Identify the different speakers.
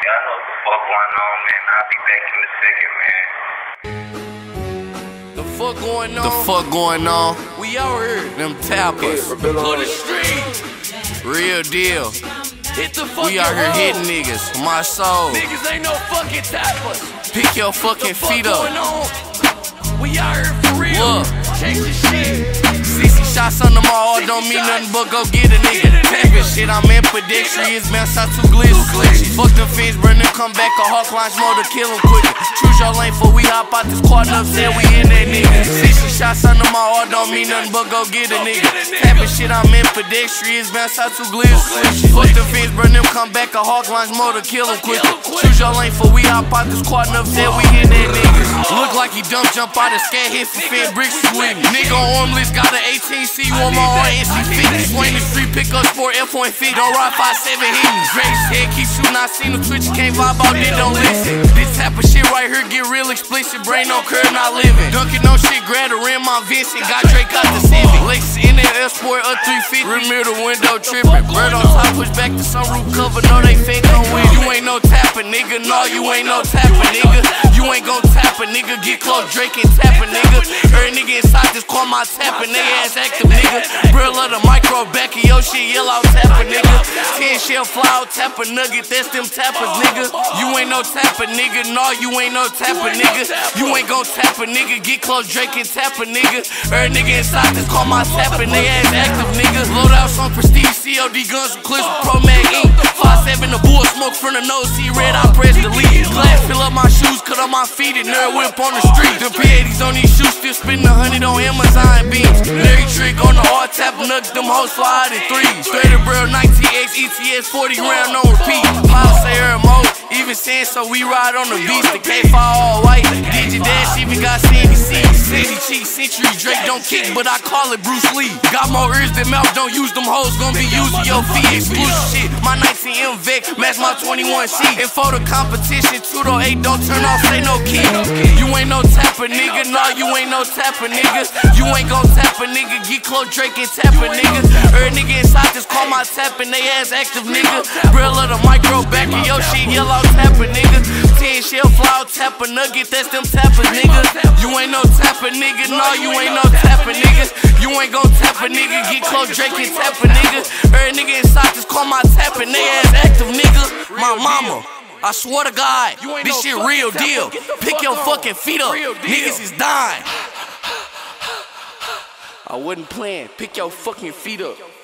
Speaker 1: Y'all know what the fuck going on, man. I'll be back in a second, man.
Speaker 2: The fuck going on?
Speaker 3: The fuck going on?
Speaker 2: We out here.
Speaker 3: Them Tapperz.
Speaker 2: For the street.
Speaker 3: Real deal.
Speaker 2: Hit the fucking
Speaker 3: We out here
Speaker 2: road.
Speaker 3: hitting niggas. My soul.
Speaker 2: Niggas ain't no fucking Tapperz.
Speaker 3: Pick your fucking feet up.
Speaker 2: Going on? We out here for real.
Speaker 3: Look.
Speaker 2: Change the shit.
Speaker 3: 60 shots on them all don't mean nothing but go get a nigga. Tapperz shit, I'm ambidextrous, man, shot too glitzy. Fuck the fence, burn them, come back, a hawk launch mode to kill him quick. Choose your lane for we hop out this quad up, said we in that nigga. 60 shots on them all don't mean nothing but go get a nigga. Tapperz shit, I'm ambidextrous, man, shot too glitzy. Fuck the fence, burn them, come back, a hawk launch mode to kill him quick. Choose your lane for we hop out this quad up, said we in that nigga. Look like he jump out of scat, hit for Fed bricks with me. Nigga on armless, got an 18C, one more on NC50. Swing the street, pick up sport, F.50. Don't ride 5-7 hit me. Drake's head keep shooting, I seen him twitch, can't vibe out, then don't listen. This type of shit right here get real explicit, brain on curve, not living. Dunking on shit, grab the rim, I'm Vincent, got Drake out the Civic. Lexus in that Sport, up 350, rear the window tripping. Bird on top, push back to some roof cover, no they fake no win. You ain't no tapper, nigga, no, you ain't no tapper, nigga. You ain't gon' tap a nigga, get close, Drake and tap a nigga. Every nigga inside just call my tappin', they ass active, nigga. Brill of the micro back of your shit, yellow tapper, nigga. 10 shell fly out, tap a nugget, that's them tappers, nigga. You ain't no tapper, nigga, no, you ain't no tapper, nigga. You ain't gon' tap a nigga, get close, Drake and tap a nigga. Every nigga inside just call my tappin', they ass active, nigga. Load out some prestige, COD guns, some clips with Pro Mag ink. 5-7 the bull, smoke from the nose, see red, I press delete. Glass fill up my shoes, cut on my feet, and nerd whip on the street. The P80s on these shoes, still spending 100 on Amazon beams. Larry trick on the hard tap, nugs, them hoes fly out in threes. Straight Brill 19X, ETS 40 round on repeat. Miles say her mode, even saying so we ride on the beast. The K5 all white, Digi Dash even got CNC. Sandy cheek, century, Drake don't kick, but I call it Bruce Lee. Got more ears than mouth, don't use them hoes, gon' be using your feet. Exclusive shit, my 19M Vec, match my 21C. And for the competition, 208, don't turn off, say no key. You ain't no tapper, nigga, no, you ain't no tapper, nigga. You ain't gon' tap a nigga, get close, Drake and tap a nigga. Every nigga inside just call my tappin', they ass active, nigga. Brill of the micro back of your shit, yellow tapper, nigga. 10 shell fly out, tap a nugget, that's them tappers, nigga. You ain't no tapper, nigga, no, you ain't no tapper, nigga. You ain't gon' tap a nigga, get close, Drake and tap a nigga. Every nigga inside just call my tappin', they ass active, nigga. My mama, I swear to God, this shit real deal. Pick your fucking feet up, niggas is dying. I wasn't playing, pick your fucking feet up.